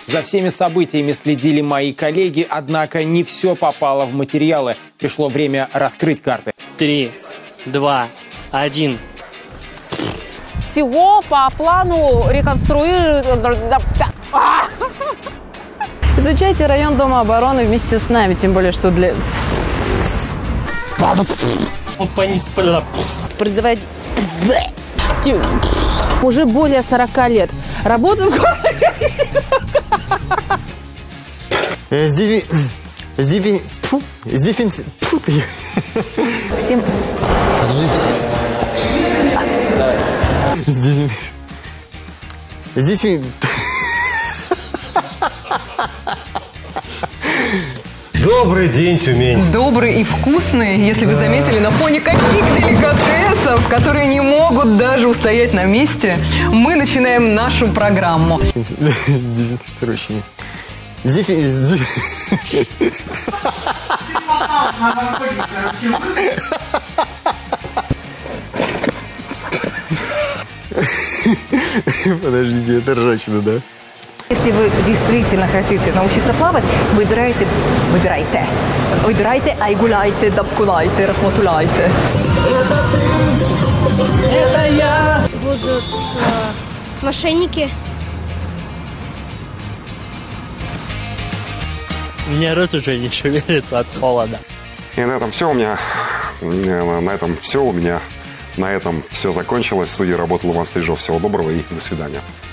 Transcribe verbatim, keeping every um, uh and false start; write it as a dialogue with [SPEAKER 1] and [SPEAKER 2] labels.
[SPEAKER 1] За всеми событиями следили мои коллеги, однако не все попало в материалы. Пришло время раскрыть карты.
[SPEAKER 2] Три, два, один.
[SPEAKER 3] Всего по плану реконструируют...
[SPEAKER 4] Изучайте район Дома обороны вместе с нами, тем более, что для...
[SPEAKER 3] Производить... Уже более сорока лет. Работают...
[SPEAKER 5] С дефи... С дефи... С дефи...
[SPEAKER 4] Всем...
[SPEAKER 5] С дефи... С дефи...
[SPEAKER 6] Добрый день, Тюмень.
[SPEAKER 7] Добрый и вкусный, если вы заметили, на фоне каких деликатесов, которые не могут даже устоять на месте, мы начинаем нашу программу.
[SPEAKER 5] Дезинфицирующими. Дефи... Подождите, это ржачно, да?
[SPEAKER 7] Если вы действительно хотите научиться плавать, выбирайте, выбирайте, выбирайте, айгуляйте, дабкулайте, рахматуляйте.
[SPEAKER 8] Это я! Будут э, мошенники.
[SPEAKER 2] У меня рот уже не шевелится от холода.
[SPEAKER 9] И на этом все у меня. На этом все у меня. На этом все закончилось. В студии работал Иван Стрижов. Всего доброго и до свидания.